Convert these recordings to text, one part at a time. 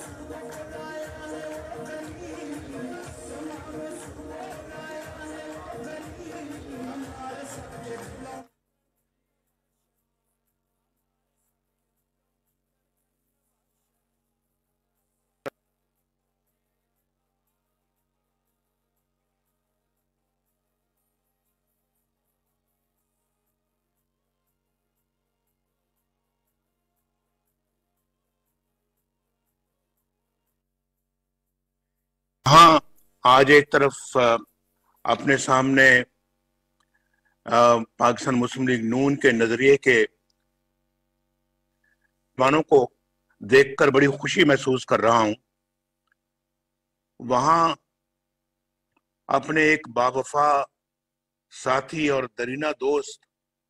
हाँ, आज एक तरफ अपने सामने पाकिस्तान मुस्लिम लीग नून के नजरिए के मानों को देखकर बड़ी खुशी महसूस कर रहा हूं। वहां अपने एक बावफा साथी और दरीना दोस्त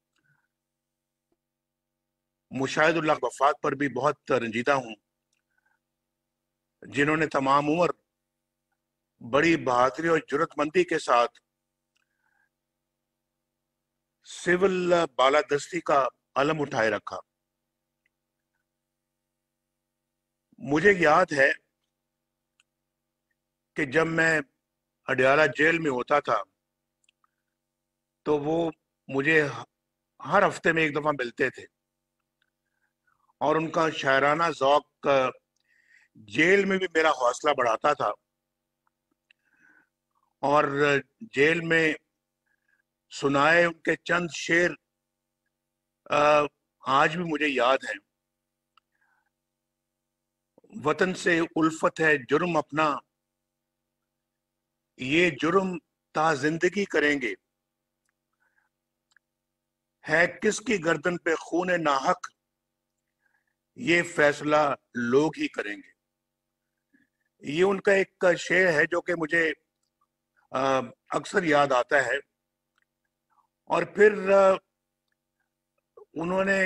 मुशाहिदुल्लाह वफात पर भी बहुत रंजीदा हूं, जिन्होंने तमाम उम्र बड़ी बहादुरी और जुर्रतमंदी के साथ सिविल बालादस्ती का अलम उठाए रखा। मुझे याद है कि जब मैं अडयाला जेल में होता था तो वो मुझे हर हफ्ते में एक दफा मिलते थे और उनका शायराना ज़ौक जेल में भी मेरा हौसला बढ़ाता था। और जेल में सुनाए उनके चंद शेर आज भी मुझे याद हैं। वतन से उल्फत है जुर्म अपना, ये जुर्म ता जिंदगी करेंगे, है किसकी गर्दन पे खून नाहक, ये फैसला लोग ही करेंगे। ये उनका एक शेर है जो कि मुझे अक्सर याद आता है। और फिर उन्होंने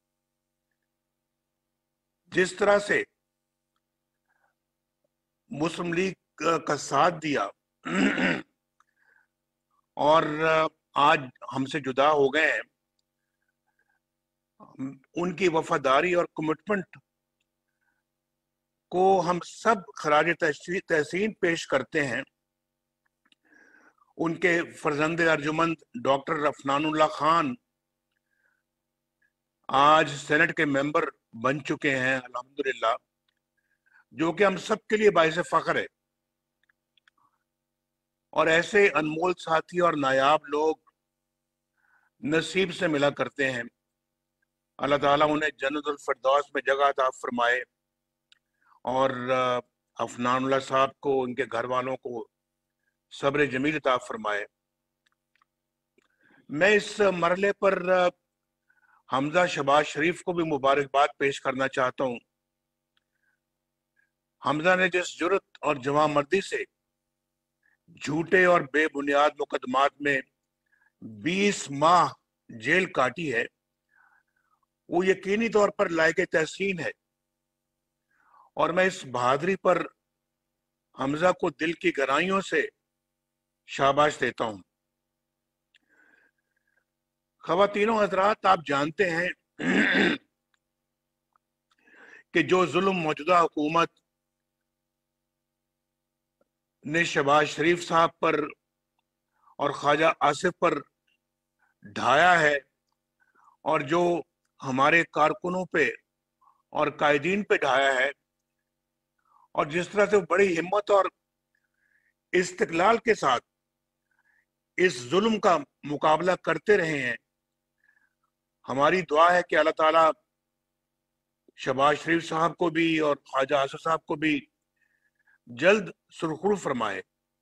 जिस तरह से मुस्लिम लीग का साथ दिया और आज हमसे जुदा हो गए हैं, उनकी वफादारी और कमिटमेंट को हम सब खराज तहसीन पेश करते हैं। उनके फर्जंद अर्जुमंद डॉक्टर अफनानुल्लाह खान आज सेनेट के मेंबर बन चुके हैं अल्हम्दुलिल्लाह, जो कि हम सब के लिए बाइस फख्र है। और ऐसे अनमोल साथी और नायाब लोग नसीब से मिला करते हैं। अल्लाह ताला उन्हें जन्नतुल फिरदौस में जगह अता फरमाए और अफनानुल्लाह साहब को, उनके घर वालों को सब्र जमील अता फरमाए। मैं इस मरले पर हमजा शहबाज शरीफ को भी मुबारकबाद पेश करना चाहता हूं। हमजा ने जिस जुर्रत और जवामर्दी से झूठे और बेबुनियाद मुकदमात में 20 माह जेल काटी है, वो यकीनी तौर पर लायक तहसीन है। और मैं इस बहादुरी पर हमजा को दिल की गहराइयों से शाबाश देता हूं। ख़वातीनो हज़रात, आप जानते हैं कि जो जुल्म मौजूदा हुकूमत ने शहबाज शरीफ साहब पर और ख्वाजा आसिफ पर ढाया है, और जो हमारे कारकुनों पे और कायदीन पे ढाया है, और जिस तरह से वो बड़ी हिम्मत और इस्तिकलाल के साथ इस जुल्म का मुकाबला करते रहे हैं, हमारी दुआ है कि अल्लाह ताला शहबाज शरीफ साहब को भी और ख्वाजा आसिफ साहब को भी जल्द सुरखरू फरमाए।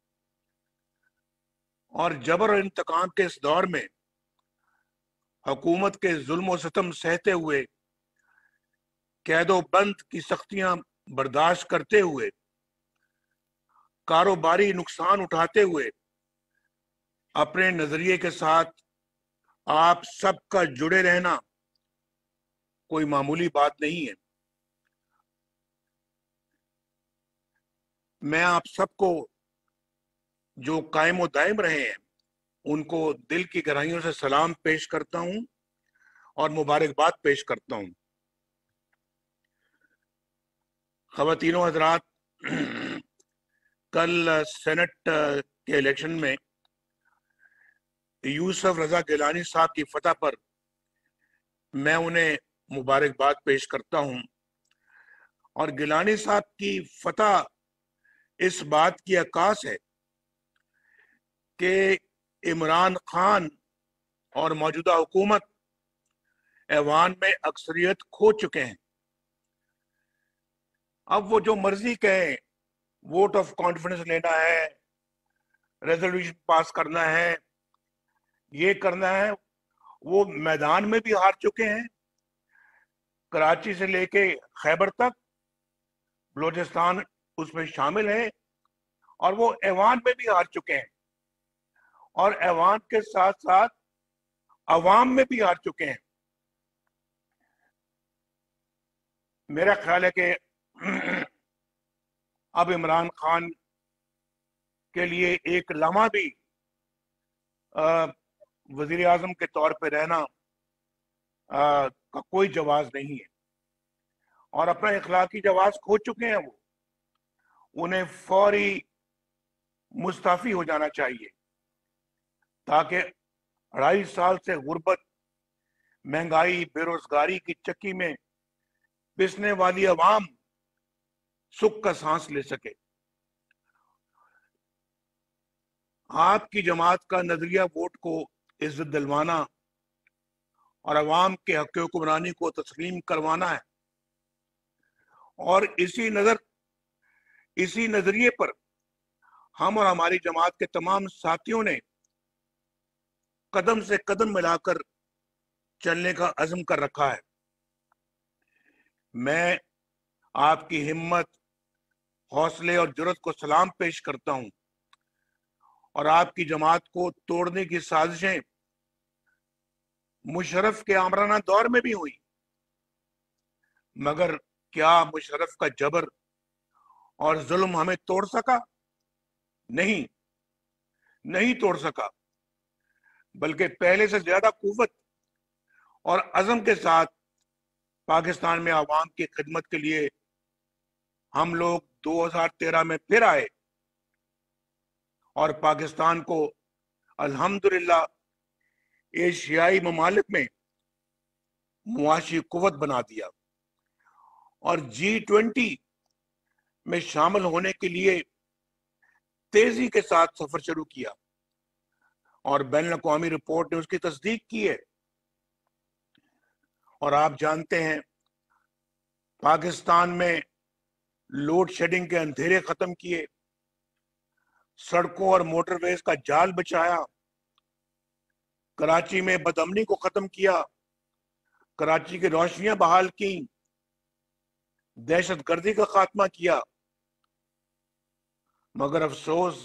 और जबर और इंतकाम के इस दौर में हुकूमत के जुल्म और सितम सहते हुए, कैदो बंद की सख्तियां बर्दाश्त करते हुए, कारोबारी नुकसान उठाते हुए अपने नजरिए के साथ आप सबका जुड़े रहना कोई मामूली बात नहीं है। मैं आप सबको जो कायम व दायम रहे हैं उनको दिल की गहराइयों से सलाम पेश करता हूं और मुबारकबाद पेश करता हूं। خواتین و حضرات، کل سینٹ کے الیکشن میں یوسف رضا گیلانی صاحب کی فتح پر میں انہیں مبارکباد پیش کرتا ہوں، اور گیلانی صاحب کی فتح اس بات کی عکاس ہے کہ عمران خان اور موجودہ حکومت ایوان میں اکثریت کھو چکے ہیں۔ اب وہ جو مرضی کہیں، ووٹ آف کانفیڈنس لینا ہے، ریزولوشن پاس کرنا ہے، یہ کرنا ہے، وہ میدان میں بھی ہار چکے ہیں، کراچی سے لے کے خیبر تک، بلوچستان اس میں شامل ہے، اور وہ ایوان میں بھی ہار چکے ہیں، اور ایوان کے ساتھ ساتھ عوام میں بھی ہار چکے ہیں۔ میرا خیال ہے کہ اب عمران خان کے لیے ایک لمحہ بھی وزیر اعظم کے طور پہ رہنا کا کوئی جواز نہیں ہے، اور اپنا اخلاقی جواز کھو چکے ہیں۔ وہ انہیں فوری مستعفی ہو جانا چاہیے، تاکہ 2.5 سال سے غربت، مہنگائی، بے روزگاری کی چکی میں پسنے والی عوام سکھ کا سانس لے سکے۔ آپ کی جماعت کا نظریہ ووٹ کو عزت دلوانا اور عوام کے حق حکمرانی کو تسلیم کروانا ہے، اور اسی نظریے پر ہم اور ہماری جماعت کے تمام ساتھیوں نے قدم سے قدم ملا کر چلنے کا عزم کر رکھا ہے۔ میں آپ کی ہمت، حوصلے اور جرأت کو سلام پیش کرتا ہوں، اور آپ کی جماعت کو توڑنے کی سازشیں مشرف کے آمرانہ دور میں بھی ہوئی، مگر کیا مشرف کا جبر اور ظلم ہمیں توڑ سکا؟ نہیں توڑ سکا، بلکہ پہلے سے زیادہ قوت اور عزم کے ساتھ پاکستان میں عوام کی خدمت کے لیے ہم لوگ 2013 میں پھر آئے، اور پاکستان کو الحمدللہ ایشیائی ممالک میں معاشی قوت بنا دیا، اور G20 میں شامل ہونے کے لیے تیزی کے ساتھ سفر شروع کیا، اور بین الاقوامی رپورٹ نے اس کی تصدیق کی ہے۔ اور آپ جانتے ہیں، پاکستان میں لوڈ شیڈنگ کے اندھیرے ختم کیے، سڑکوں اور موٹر ویز کا جال بچایا، کراچی میں بدامنی کو ختم کیا، کراچی کی روشنیاں بحال کی، دہشت گردی کا خاتمہ کیا، مگر افسوس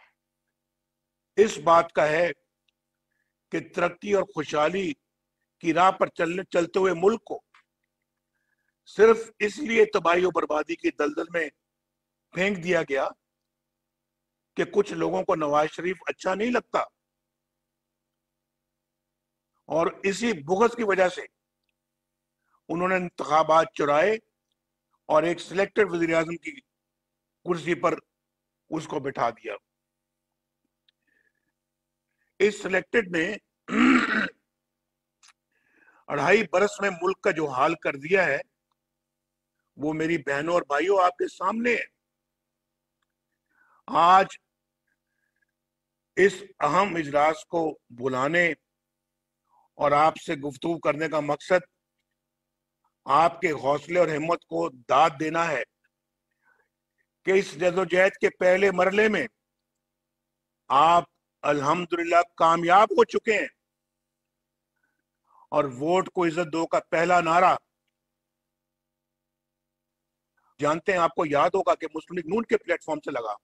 اس بات کا ہے کہ ترقی اور خوشحالی کی راہ پر چلتے ہوئے ملک کو صرف اس لیے تباہی و بربادی کی دلدل میں پھینک دیا گیا کہ کچھ لوگوں کو نواز شریف اچھا نہیں لگتا، اور اسی بغض کی وجہ سے انہوں نے انتخابات چرائے اور ایک سلیکٹڈ وزیر اعظم کی کرسی پر اس کو بٹھا دیا۔ اس سلیکٹڈ نے 2.5 برس میں ملک کا جو حال کر دیا ہے، وہ میری بہنوں اور بھائیوں آپ کے سامنے ہے۔ آج اس اہم اجلاس کو بلانے اور آپ سے گفتگو کرنے کا مقصد آپ کے حوصلے اور ہمت کو داد دینا ہے کہ اس جدوجہد کے پہلے مرحلے میں آپ الحمدللہ کامیاب ہو چکے ہیں، اور ووٹ کو عزت دو کا پہلا نعرہ جانتے ہیں، آپ کو یاد ہوگا کہ مسلم لیگ نون کے پلیٹ فارم سے لگا۔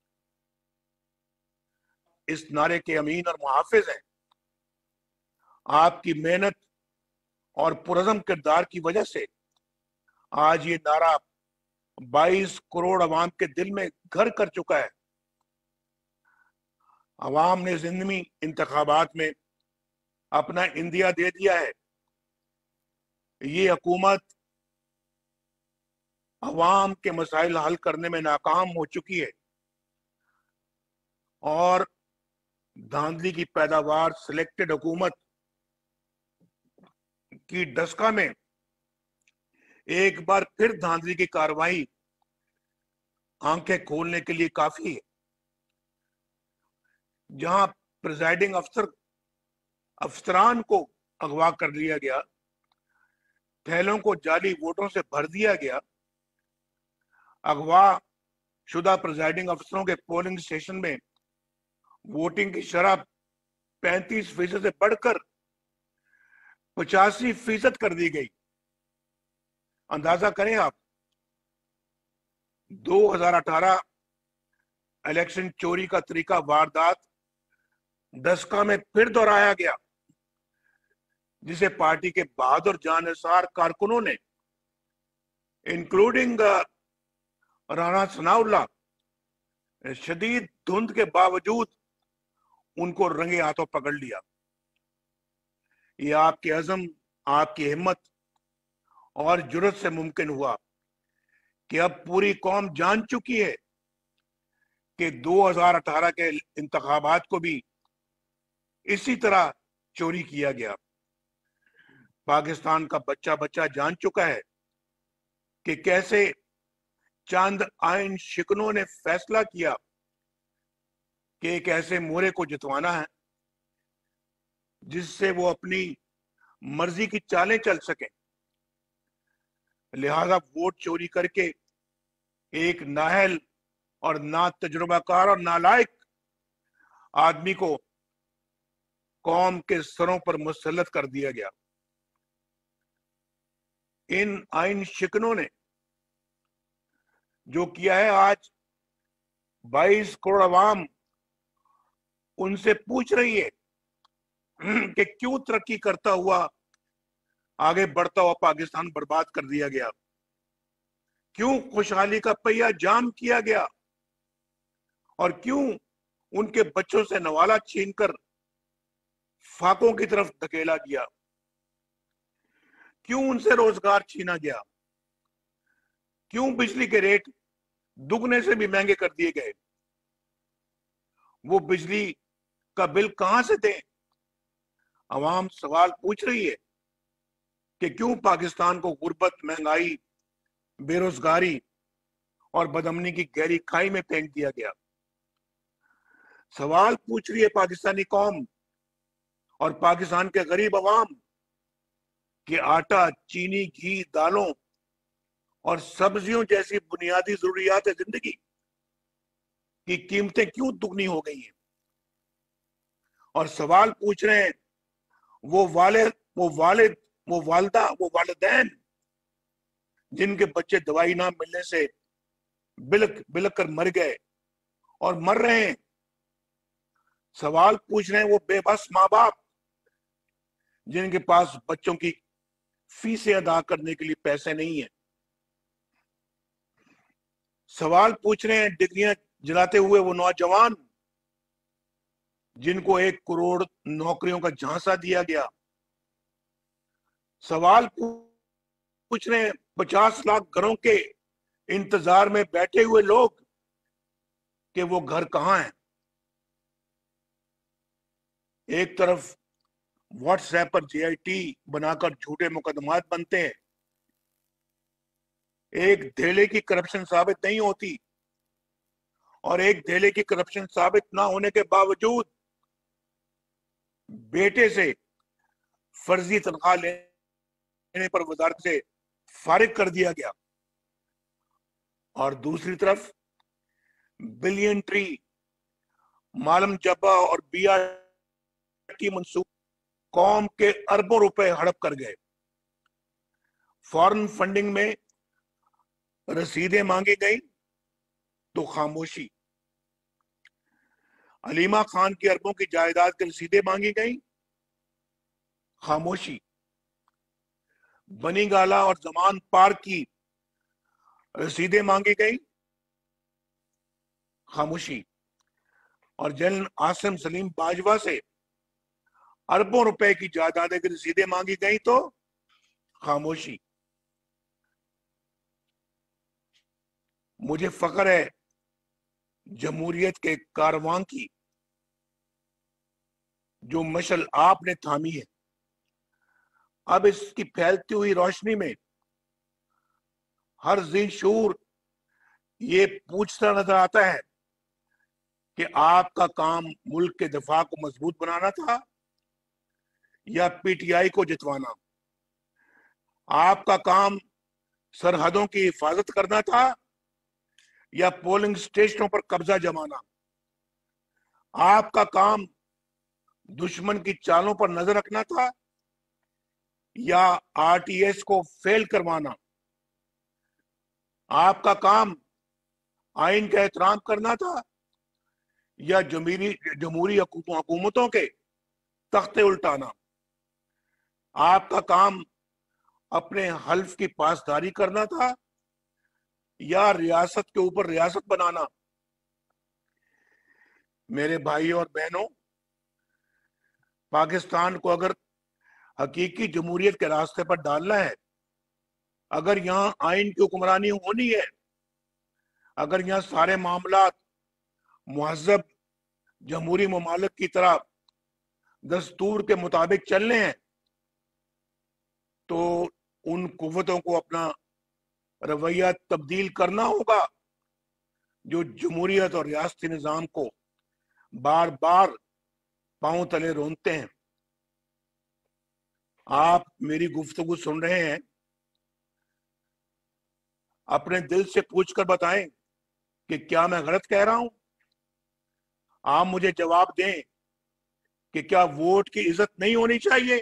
اس نعرے کے امین اور محافظ ہیں۔ آپ کی محنت اور پرعزم کردار کی وجہ سے آج یہ نعرہ 22 کروڑ عوام کے دل میں گھر کر چکا ہے۔ عوام نے ضمنی انتخابات میں اپنا اندیا دے دیا ہے۔ یہ حکومت عوام کے مسائل حل کرنے میں ناکام ہو چکی ہے اور دھاندلی کی پیداوار سلیکٹڈ حکومت کی ڈسکا میں ایک بار پھر دھاندلی کی کارروائی آنکھیں کھولنے کے لیے کافی ہے. جہاں پریزائڈنگ افسران کو اغوا کر لیا گیا، تھیلوں کو جعلی ووٹوں سے بھر دیا گیا، اغوا شدہ پریزائڈنگ افسروں کے پولنگ اسٹیشن میں ووٹنگ کی شرح 35% سے بڑھ کر 85% کر دی گئی. اندازہ کریں آپ، 2018 الیکشن چوری کا طریقہ واردات ڈسکا میں پھر دہرایا گیا، جسے پارٹی کے بہادر جانثار کارکنوں نے انکلوڈنگ رانا ثناء اللہ شدید دھند کے باوجود ان کو رنگے ہاتھوں پکڑ لیا. یہ آپ کے عزم، آپ کی ہمت اور جرت سے ممکن ہوا کہ اب پوری قوم جان چکی ہے کہ 2018 کے انتخابات کو بھی اسی طرح چوری کیا گیا. پاکستان کا بچہ جان چکا ہے کہ کیسے چند آئین شکنوں نے فیصلہ کیا کہ ایک ایسے مورے کو جتوانا ہے جس سے وہ اپنی مرضی کی چالیں چل سکیں. لہذا ووٹ چوری کر کے ایک نااہل اور نا تجربہ کار اور نالائق آدمی کو قوم کے سروں پر مسلط کر دیا گیا. ان آئین شکنوں نے جو کیا ہے، آج 22 کروڑ عوام ان سے پوچھ رہی ہے کہ کیوں ترقی کرتا ہوا، آگے بڑھتا ہوا پاکستان برباد کر دیا گیا، کیوں خوشحالی کا پہیہ جام کیا گیا، اور کیوں ان کے بچوں سے نوالا چھین کر فاقوں کی طرف دھکیلا گیا، کیوں ان سے روزگار چھینا گیا، کیوں بجلی کے ریٹ دگنے سے بھی مہنگے کر دیے گئے. وہ بجلی کا بل کہاں سے دیں؟ عوام سوال پوچھ رہی ہے کہ کیوں پاکستان کو غربت، مہنگائی، بے روزگاری اور بدامنی کی گہری کھائی میں پھینک دیا گیا. سوال پوچھ رہی ہے پاکستانی قوم اور پاکستان کے غریب عوام کہ آٹا، چینی، گھی، دالوں اور سبزیوں جیسی بنیادی ضروریات زندگی کی قیمتیں کیوں دگنی ہو گئی ہیں. اور سوال پوچھ رہے ہیں وہ والدہ، وہ والدین جن کے بچے دوائی نہ ملنے سے بلک کر مر گئے اور مر رہے ہیں. سوال پوچھ رہے ہیں وہ بے بس ماں باپ جن کے پاس بچوں کی فیسیں ادا کرنے کے لیے پیسے نہیں ہیں. سوال پوچھ رہے ہیں ڈگریاں جلاتے ہوئے وہ نوجوان جن کو 1 کروڑ نوکریوں کا جھانسا دیا گیا. سوال پوچھ رہے ہیں 50 لاکھ گھروں کے انتظار میں بیٹھے ہوئے لوگ کہ وہ گھر کہاں ہیں. ایک طرف واٹس ایپ پر JIT بنا کر جھوٹے مقدمات بنتے ہیں، ایک دھیلے کی کرپشن ثابت نہیں ہوتی، اور ایک دھیلے کی کرپشن ثابت نہ ہونے کے باوجود بیٹے سے فرضی تنخواہ لینے پر وزارت سے فارغ کر دیا گیا. اور دوسری طرف بلین ٹری معلم جبہ اور BRT منصوبے قوم کے اربوں روپے ہڑپ کر گئے. فارن فنڈنگ میں رسیدیں مانگی گئی تو خاموشی. علیمہ خان کی اربوں کی جائیداد کی رسیدیں مانگی گئی، خاموشی. بنی گالا اور زمان پارک کی رسیدیں مانگی گئی، خاموشی. اور جنرل عاصم سلیم باجوہ سے اربوں روپے کی جائیدادیں کی رسیدیں مانگی گئی تو خاموشی. مجھے فخر ہے جمہوریت کے کارواں کی جو مشل آپ نے تھامی ہے. اب اس کی پھیلتی ہوئی روشنی میں ہر ذی شعور یہ پوچھتا نظر آتا ہے کہ آپ کا کام ملک کے دفاع کو مضبوط بنانا تھا یا پی ٹی آئی کو جتوانا. آپ کا کام سرحدوں کی حفاظت کرنا تھا یا پولنگ سٹیشنوں پر قبضہ جمانا. آپ کا کام دشمن کی چالوں پر نظر رکھنا تھا یا آر ٹی ایس کو فیل کروانا. آپ کا کام آئین کا احترام کرنا تھا یا جمہوری حکومتوں کے تختے الٹانا. آپ کا کام اپنے حلف کی پاسداری کرنا تھا یا ریاست کے اوپر ریاست بنانا. میرے بھائیوں اور بہنوں، پاکستان کو اگر حقیقی جمہوریت کے راستے پر ڈالنا ہے، اگر یہاں آئین کی حکمرانی ہونی ہے، اگر یہاں سارے معاملات مہذب جمہوری ممالک کی طرح دستور کے مطابق چلنے ہیں، تو ان قوتوں کو اپنا رویہ تبدیل کرنا ہوگا جو جمہوریت اور ریاستی نظام کو بار بار پاؤں تلے رونتے ہیں. آپ میری گفتگو سن رہے ہیں، اپنے دل سے پوچھ کر بتائیں کہ کیا میں غلط کہہ رہا ہوں؟ آپ مجھے جواب دیں کہ کیا ووٹ کی عزت نہیں ہونی چاہیے؟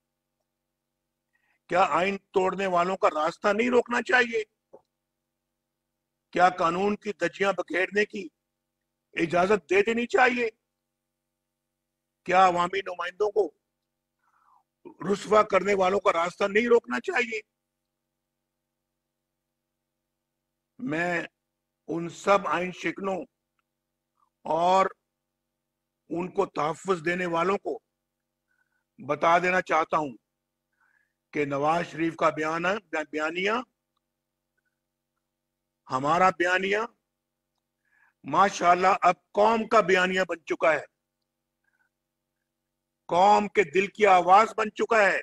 کیا آئین توڑنے والوں کا راستہ نہیں روکنا چاہیے؟ کیا قانون کی دھجیاں بکھیرنے کی اجازت دے دینی چاہیے؟ کیا عوامی نمائندوں کو رسوا کرنے والوں کا راستہ نہیں روکنا چاہیے؟ میں ان سب آئین شکنوں اور ان کو تحفظ دینے والوں کو بتا دینا چاہتا ہوں کہ نواز شریف کا بیانیہ، ہمارا بیانیہ ماشاءاللہ اب قوم کا بیانیہ بن چکا ہے، قوم کے دل کی آواز بن چکا ہے.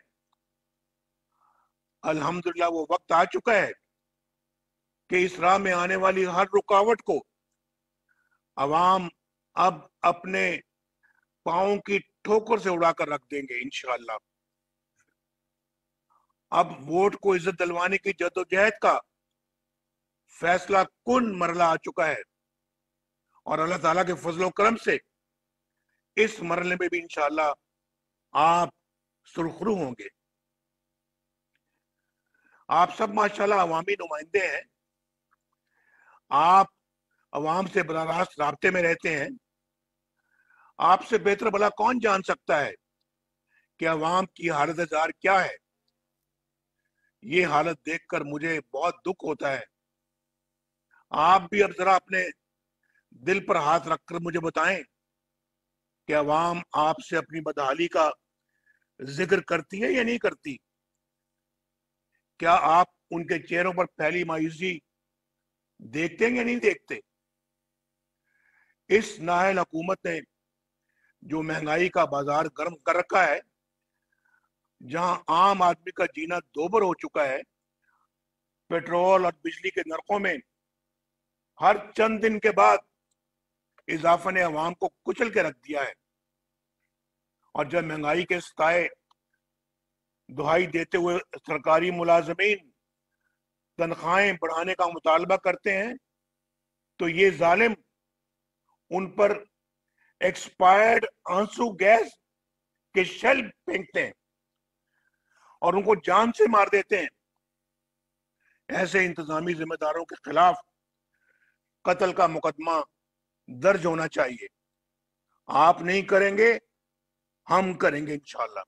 الحمدللہ وہ وقت آ چکا ہے کہ اس راہ میں آنے والی ہر رکاوٹ کو عوام اب اپنے پاؤں کی ٹھوکر سے اڑا کر رکھ دیں گے انشاءاللہ. اب ووٹ کو عزت دلوانے کی جدوجہد کا فیصلہ کن مرحلہ آ چکا ہے، اور اللہ تعالیٰ کے فضل و کرم سے اس مرحلے میں بھی انشاءاللہ آپ سرخرو ہوں گے. آپ سب ماشاءاللہ عوامی نمائندے ہیں، آپ عوام سے براہ راست رابطے میں رہتے ہیں. آپ سے بہتر بھلا کون جان سکتا ہے کہ عوام کی حالت زار کیا ہے؟ یہ حالت دیکھ کر مجھے بہت دکھ ہوتا ہے. آپ بھی اب ذرا اپنے دل پر ہاتھ رکھ کر مجھے بتائیں کہ عوام آپ سے اپنی بدحالی کا ذکر کرتی ہے یا نہیں کرتی؟ کیا آپ ان کے چہروں پر پھیلی مایوسی دیکھتے ہیں یا نہیں دیکھتے؟ اس نااہل حکومت نے جو مہنگائی کا بازار گرم کر رکھا ہے، جہاں عام آدمی کا جینا دوبر ہو چکا ہے، پیٹرول اور بجلی کے نرخوں میں ہر چند دن کے بعد اضافہ نے عوام کو کچل کے رکھ دیا ہے. اور جب مہنگائی کے ستائے دہائی دیتے ہوئے سرکاری ملازمین تنخواہیں بڑھانے کا مطالبہ کرتے ہیں، تو یہ ظالم ان پر ایکسپائرڈ آنسو گیس کے شیل پھینکتے ہیں اور ان کو جان سے مار دیتے ہیں. ایسے انتظامی ذمہ داروں کے خلاف قتل کا مقدمہ درج ہونا چاہیے. آپ نہیں کریں گے، ہم کریں گے انشاءاللہ.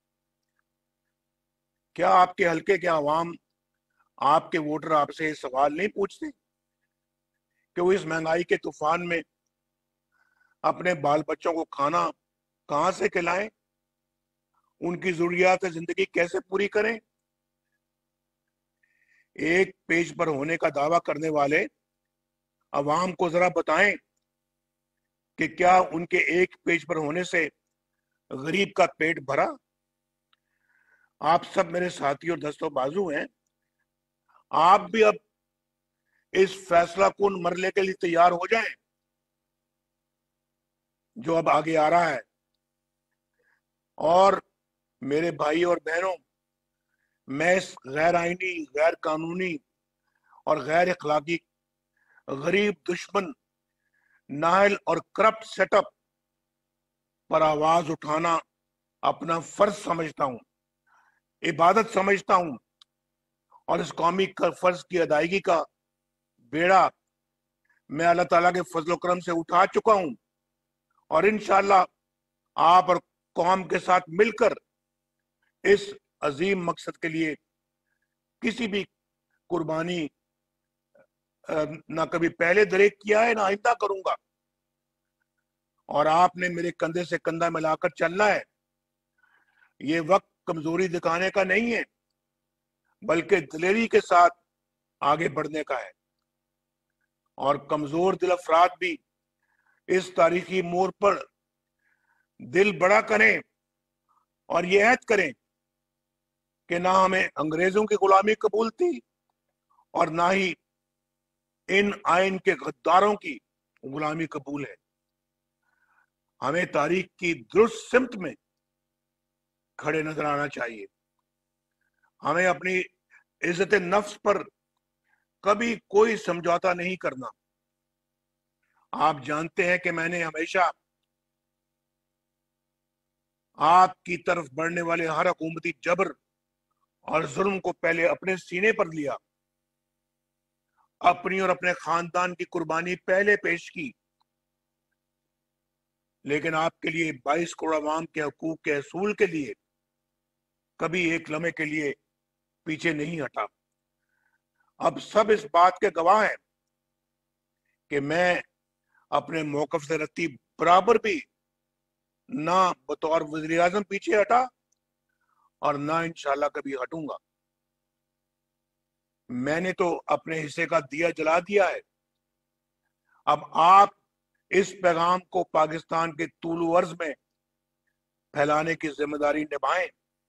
کیا آپ کے حلقے کے عوام، آپ کے ووٹر آپ سے یہ سوال نہیں پوچھتے کہ وہ اس مہنگائی کے طوفان میں اپنے بال بچوں کو کھانا کہاں سے کھلائیں، ان کی ضروریات زندگی کیسے پوری کریں؟ ایک پیج پر ہونے کا دعویٰ کرنے والے عوام کو ذرا بتائیں کہ کیا ان کے ایک پیج پر ہونے سے غریب کا پیٹ بھرا؟ آپ سب میرے ساتھی اور دست و بازو ہیں، آپ بھی اب اس فیصلہ کن مرحلے کے لیے تیار ہو جائیں جو اب آگے آ رہا ہے۔ اور میرے بھائی اور بہنوں، میں اس غیر آئینی، غیر قانونی اور غیر اخلاقی غریب دشمن نااہل اور کرپٹ سیٹ اپ پر آواز اٹھانا اپنا فرض سمجھتا ہوں، عبادت سمجھتا ہوں، اور اس قومی فرض کی ادائیگی کا بیڑا میں اللہ تعالیٰ کے فضل و کرم سے اٹھا چکا ہوں، اور انشاءاللہ آپ اور قوم کے ساتھ مل کر اس عظیم مقصد کے لیے کسی بھی قربانی نہ کبھی پہلے دریک کیا ہے نہ آئندہ کروں گا، اور آپ نے میرے کندھے سے کندھا ملا کر چلنا ہے۔ یہ وقت کمزوری دکھانے کا نہیں ہے، بلکہ دلیری کے ساتھ آگے بڑھنے کا ہے، اور کمزور دل افراد بھی اس تاریخی موڑ پر دل بڑا کریں اور یہ عہد کریں کہ نہ ہمیں انگریزوں کی غلامی قبول تھی اور نہ ہی ان آئین کے غداروں کی غلامی قبول ہے۔ ہمیں تاریخ کی درست سمت میں کھڑے نظر آنا چاہیے۔ ہمیں اپنی عزت نفس پر کبھی کوئی سمجھوتا نہیں کرنا۔ آپ جانتے ہیں کہ میں نے ہمیشہ آپ کی طرف بڑھنے والے ہر حکومتی جبر اور ظلم کو پہلے اپنے سینے پر لیا، اپنی اور اپنے خاندان کی قربانی پہلے پیش کی، لیکن آپ کے لیے 22 کروڑ عوام کے حقوق کے حصول کے لیے کبھی ایک لمحے کے لیے پیچھے نہیں ہٹا۔ اب سب اس بات کے گواہ ہیں کہ میں اپنے موقف سے رتی برابر بھی نہ بطور وزیر اعظم پیچھے ہٹا اور نہ انشاءاللہ کبھی ہٹوں گا۔ میں نے تو اپنے حصے کا دیا جلا دیا ہے، اب آپ اس پیغام کو پاکستان کے طول و عرض میں پھیلانے کی ذمہ داری نبھائیں،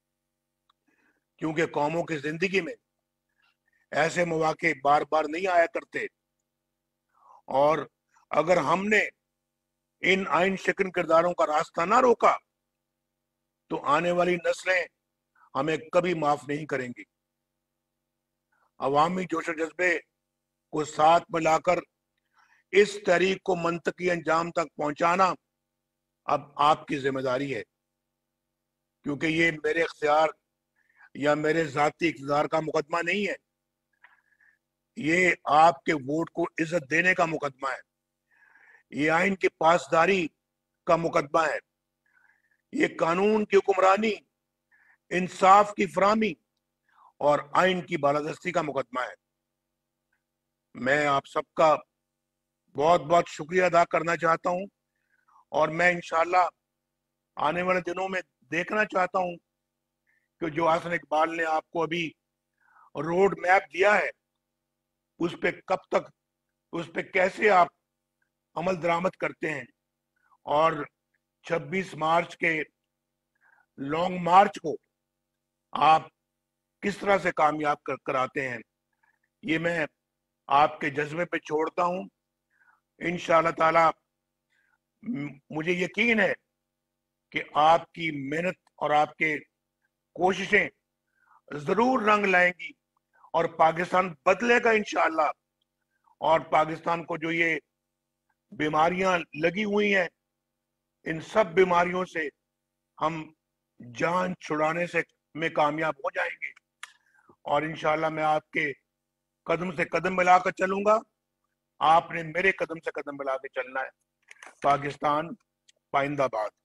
کیونکہ قوموں کی زندگی میں ایسے مواقع بار بار نہیں آیا کرتے، اور اگر ہم نے ان آئین شکن کرداروں کا راستہ نہ روکا تو آنے والی نسلیں ہمیں کبھی معاف نہیں کریں گی۔ عوامی جوش و جذبے کو ساتھ ملا کر اس تحریک کو منطقی انجام تک پہنچانا اب آپ کی ذمہ داری ہے، کیونکہ یہ میرے اختیار یا میرے ذاتی اقتدار کا مقدمہ نہیں ہے، یہ آپ کے ووٹ کو عزت دینے کا مقدمہ ہے، یہ آئین کی پاسداری کا مقدمہ ہے، یہ قانون کی حکمرانی، انصاف کی فراہمی اور آئین کی بالادستی کا مقدمہ ہے۔ میں آپ سب کا بہت بہت شکریہ ادا کرنا چاہتا ہوں، اور میں انشاءاللہ آنے والے دنوں میں دیکھنا چاہتا ہوں کہ جو حسن اقبال نے آپ کو ابھی روڈ میپ دیا ہے اس پہ کب تک، اس پہ کیسے آپ عمل درآمد کرتے ہیں، اور 26 مارچ کے لانگ مارچ کو آپ کس طرح سے کامیاب کراتے ہیں، یہ میں آپ کے جذبے پہ چھوڑتا ہوں۔ انشاءاللہ تعالی مجھے یقین ہے کہ آپ کی محنت اور آپ کے کوششیں ضرور رنگ لائیں گی اور پاکستان بدلے گا انشاءاللہ، اور پاکستان کو جو یہ بیماریاں لگی ہوئی ہیں ان سب بیماریوں سے ہم جان چھڑانے میں کامیاب ہو جائیں گے، اور انشاءاللہ میں آپ کے قدم سے قدم ملا کر چلوں گا، آپ نے میرے قدم سے قدم ملا کے چلنا ہے۔ پاکستان پائندہ باد۔